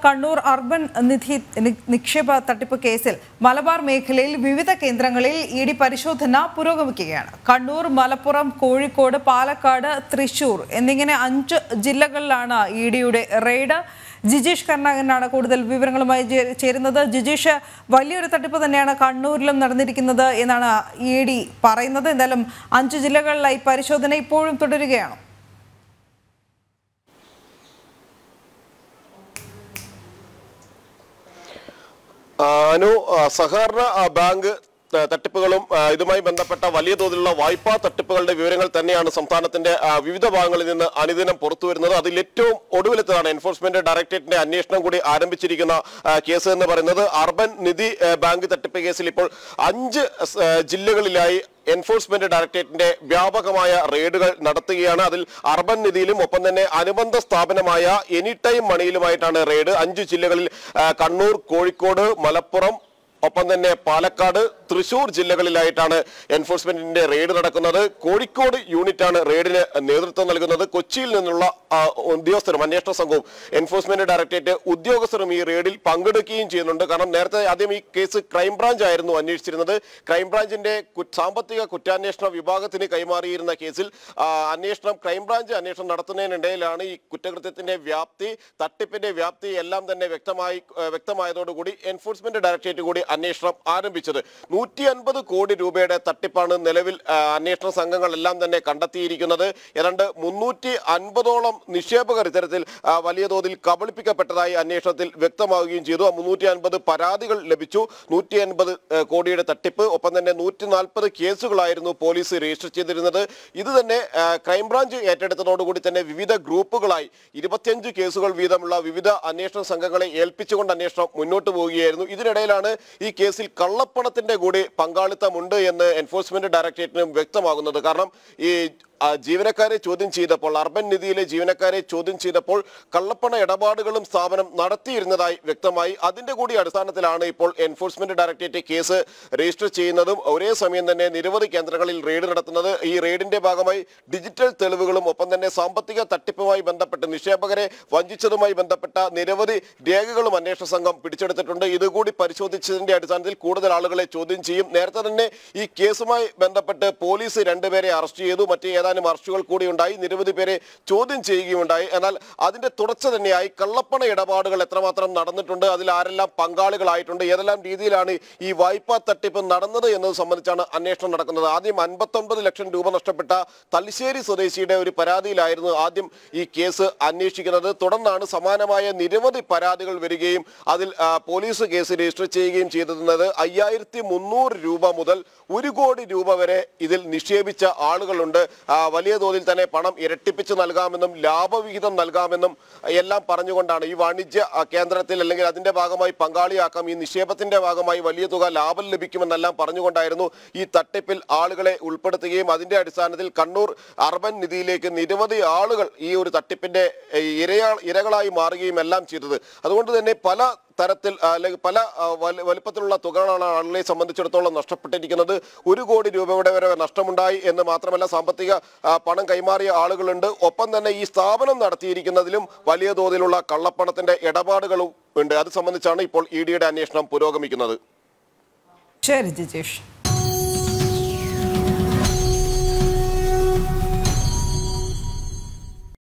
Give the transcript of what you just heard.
Kannur urban നിധി നിക്ഷേപ തട്ടിപ്പ് കേസിൽ മലബാർ മേഖലയിൽ വിവിധ കേന്ദ്രങ്ങളിൽ ഇഡി പരിശോധന പുരോഗമിക്കുകയാണ്. കണ്ണൂർ, മലപ്പുറം, കോഴിക്കോട്, പാലക്കാട്, തൃശൂർ എന്നിങ്ങനെ 5 ജില്ലകളിലാണ് ഇഡിയുടെ റെയ്ഡ്. ജിജീഷ് കർണാകരനാണ് കൂടുതൽ വിവരങ്ങളുമായി ചേരുന്നത്. ജിജീഷ്, വലിയൊരു തട്ടിപ്പ് തന്നെയാണ് കണ്ണൂരിലും നടന്നിരിക്കുന്നത് എന്നാണ് ഇഡി പറയുന്നത്. എന്തായാലും 5 ജില്ലകളിലായി പരിശോധന ഇപ്പോഴും തുടരുകയാണ്. സഹകരണ ബാങ്ക് തട്ടിപ്പുകളും ഇതുമായി ബന്ധപ്പെട്ട വലിയ തോതിലുള്ള വായ്പാ തട്ടിപ്പുകളുടെ വിവരങ്ങൾ തന്നെയാണ് സംസ്ഥാനത്തിന്റെ വിവിധ ഭാഗങ്ങളിൽ നിന്ന് അനുദിനം പുറത്തുവരുന്നത്. അതിൽ ഏറ്റവും ഒടുവിലത്തതാണ് എൻഫോഴ്സ്മെന്റ് ഡയറക്ടറേറ്റിന്റെ അന്വേഷണം കൂടി ആരംഭിച്ചിരിക്കുന്ന കേസ് എന്ന് പറയുന്നത്. അർബൻ നിധി ബാങ്ക് തട്ടിപ്പ് കേസിൽ ഇപ്പോൾ 5 ജില്ലകളിലായി എൻഫോഴ്സ്മെന്റ് ഡയറക്ടറേറ്റിന്റെ വ്യാപകമായ റെയ്ഡുകൾ നടത്തുകയാണ്. അതിൽ അർബൻ നിധിയിലും ഒപ്പം തന്നെ അനുബന്ധ സ്ഥാപനമായ എനി ടൈം മണിയിലുമായിട്ടാണ് റെയ്ഡ്. 5 ജില്ലകളിൽ കണ്ണൂർ, കോഴിക്കോട്, മലപ്പുറം, ഒപ്പം തന്നെ പാലക്കാട്, തൃശൂർ ജില്ലകളിലായിട്ടാണ് എൻഫോഴ്സ്മെന്റിന്റെ റെയ്ഡ് നടക്കുന്നത്. കോഴിക്കോട് യൂണിറ്റാണ് റെയ്ഡിന് നേതൃത്വം നൽകുന്നത്. കൊച്ചിയിൽ നിന്നുള്ള ഉദ്യോഗസ്ഥരും അന്വേഷണ സംഘവും എൻഫോഴ്സ്മെന്റ് ഡയറക്ടറേറ്റ് ഉദ്യോഗസ്ഥരും ഈ റെയ്ഡിൽ പങ്കെടുക്കുകയും ചെയ്യുന്നുണ്ട്. കാരണം നേരത്തെ ആദ്യം ഈ കേസ് ക്രൈംബ്രാഞ്ച് ആയിരുന്നു അന്വേഷിച്ചിരുന്നത്. ക്രൈംബ്രാഞ്ചിന്റെ സാമ്പത്തിക കുറ്റാന്വേഷണ വിഭാഗത്തിന് കൈമാറിയിരുന്ന കേസിൽ ക്രൈംബ്രാഞ്ച് അന്വേഷണം നടത്തുന്നതിനിടയിലാണ് ഈ കുറ്റകൃത്യത്തിന്റെ വ്യാപ്തി, തട്ടിപ്പിന്റെ വ്യാപ്തി എല്ലാം തന്നെ വ്യക്തമായതോടുകൂടി എൻഫോഴ്സ്മെന്റ് ഡയറക്ടറേറ്റ് കൂടി അന്വേഷണം ആരംഭിച്ചത്. 150 കോടി രൂപയുടെ തട്ടിപ്പാണ് നിലവിൽ അന്വേഷണ സംഘങ്ങളെല്ലാം തന്നെ കണ്ടെത്തിയിരിക്കുന്നത്. ഏതാണ്ട് 350ഓളം നിക്ഷേപകർ ഇത്തരത്തിൽ വലിയ തോതിൽ കബളിപ്പിക്കപ്പെട്ടതായി അന്വേഷണത്തിൽ വ്യക്തമാവുകയും ചെയ്തു. 350 പരാതികൾ ലഭിച്ചു. 150 കോടിയുടെ തട്ടിപ്പ്, ഒപ്പം തന്നെ 140 കേസുകളായിരുന്നു പോലീസ് രജിസ്റ്റർ ചെയ്തിരുന്നത്. ഇത് തന്നെ ക്രൈംബ്രാഞ്ച് ഏറ്റെടുത്തതോടുകൂടി തന്നെ വിവിധ ഗ്രൂപ്പുകളായി 25 കേസുകൾ വീതമുള്ള വിവിധ അന്വേഷണ സംഘങ്ങളെ ഏൽപ്പിച്ചുകൊണ്ട് അന്വേഷണം മുന്നോട്ട് പോവുകയായിരുന്നു. ഇതിനിടയിലാണ് ഈ കേസിൽ കള്ളപ്പണത്തിന്റെ കൂടി പങ്കാളിത്തമുണ്ട് എന്ന് എൻഫോഴ്സ്മെന്റ് ഡയറക്ടറേറ്റിനും വ്യക്തമാകുന്നത്. കാരണം ഈ ജീവനക്കാരെ ചോദ്യം ചെയ്തപ്പോൾ, അർബൻ നിധിയിലെ ജീവനക്കാരെ ചോദ്യം ചെയ്തപ്പോൾ കള്ളപ്പണ ഇടപാടുകളും സ്ഥാപനം നടത്തിയിരുന്നതായി വ്യക്തമായി. അതിന്റെ കൂടി അടിസ്ഥാനത്തിലാണ് ഇപ്പോൾ എൻഫോഴ്സ്മെന്റ് ഡയറക്ടറേറ്റ് കേസ് രജിസ്റ്റർ ചെയ്യുന്നതും ഒരേ സമയം തന്നെ നിരവധി കേന്ദ്രങ്ങളിൽ റെയ്ഡ് നടത്തുന്നത്. ഈ റെയ്ഡിന്റെ ഭാഗമായി ഡിജിറ്റൽ തെളിവുകളും ഒപ്പം തന്നെ സാമ്പത്തിക തട്ടിപ്പുമായി ബന്ധപ്പെട്ട് നിക്ഷേപകരെ വഞ്ചിച്ചതുമായി ബന്ധപ്പെട്ട നിരവധി രേഖകളും അന്വേഷണ സംഘം പിടിച്ചെടുത്തിട്ടുണ്ട്. ഇതുകൂടി പരിശോധിച്ചതിന്റെ അടിസ്ഥാനത്തിൽ കൂടുതൽ ആളുകളെ ചോദ്യം ചെയ്യും. നേരത്തെ തന്നെ ഈ കേസുമായി ബന്ധപ്പെട്ട് പോലീസ് 2 പേരെ അറസ്റ്റ് ചെയ്തു. മറ്റ് അറസ്റ്റുകൾ കൂടി ഉണ്ടായി. നിരവധി പേരെ ചോദ്യം ചെയ്യുകയുണ്ടായി. എന്നാൽ അതിന്റെ തുടർച്ച തന്നെയായി കള്ളപ്പണ ഇടപാടുകൾ എത്രമാത്രം നടന്നിട്ടുണ്ട്, അതിൽ ആരെല്ലാം പങ്കാളികളായിട്ടുണ്ട്, ഏതെല്ലാം രീതിയിലാണ് ഈ വായ്പാ തട്ടിപ്പ് നടന്നത് എന്നത് സംബന്ധിച്ചാണ് അന്വേഷണം നടക്കുന്നത്. ആദ്യം 59 ലക്ഷം രൂപ നഷ്ടപ്പെട്ട തലശ്ശേരി സ്വദേശിയുടെ ഒരു പരാതിയിലായിരുന്നു ആദ്യം ഈ കേസ് അന്വേഷിക്കുന്നത്. തുടർന്നാണ് സമാനമായ നിരവധി പരാതികൾ വരികയും അതിൽ പോലീസ് കേസ് രജിസ്റ്റർ ചെയ്യുകയും ചെയ്തിരുന്നത്. 5300 രൂപ മുതൽ 1 കോടി രൂപ വരെ ഇതിൽ നിക്ഷേപിച്ച ആളുകളുണ്ട്. വലിയ തോതിൽ തന്നെ പണം ഇരട്ടിപ്പിച്ച് നൽകാമെന്നും ലാഭവിഹിതം നൽകാമെന്നും എല്ലാം പറഞ്ഞുകൊണ്ടാണ് ഈ വാണിജ്യ കേന്ദ്രത്തിൽ അല്ലെങ്കിൽ അതിന്റെ ഭാഗമായി പങ്കാളിയാക്കാം, ഈ നിക്ഷേപത്തിന്റെ ഭാഗമായി വലിയ തുക ലാഭം ലഭിക്കുമെന്നെല്ലാം പറഞ്ഞുകൊണ്ടായിരുന്നു ഈ തട്ടിപ്പിൽ ആളുകളെ ഉൾപ്പെടുത്തുകയും അതിന്റെ അടിസ്ഥാനത്തിൽ കണ്ണൂർ അർബൻ നിധിയിലേക്ക് നിരവധി ആളുകൾ ഈ ഒരു തട്ടിപ്പിന്റെ ഇരകളായി മാറുകയും എല്ലാം ചെയ്തത്. അതുകൊണ്ട് തന്നെ പല തരത്തിൽ അല്ലെങ്കിൽ പല വലിപ്പത്തിലുള്ള തുകകളാണ് ആളുകളെ സംബന്ധിച്ചിടത്തോളം നഷ്ടപ്പെട്ടിരിക്കുന്നത്. 1 കോടി രൂപയുടെ വരെ നഷ്ടമുണ്ടായി എന്ന് മാത്രമല്ല, സാമ്പത്തിക പണം കൈമാറിയ ആളുകളുണ്ട്. ഒപ്പം തന്നെ ഈ സ്ഥാപനം നടത്തിയിരിക്കുന്നതിലും വലിയ തോതിലുള്ള കള്ളപ്പണത്തിന്റെ ഇടപാടുകളും ഉണ്ട്. അത് സംബന്ധിച്ചാണ് ഇപ്പോൾ ഇഡിയുടെ അന്വേഷണം പുരോഗമിക്കുന്നത്. ശരി ജിജീഷ്.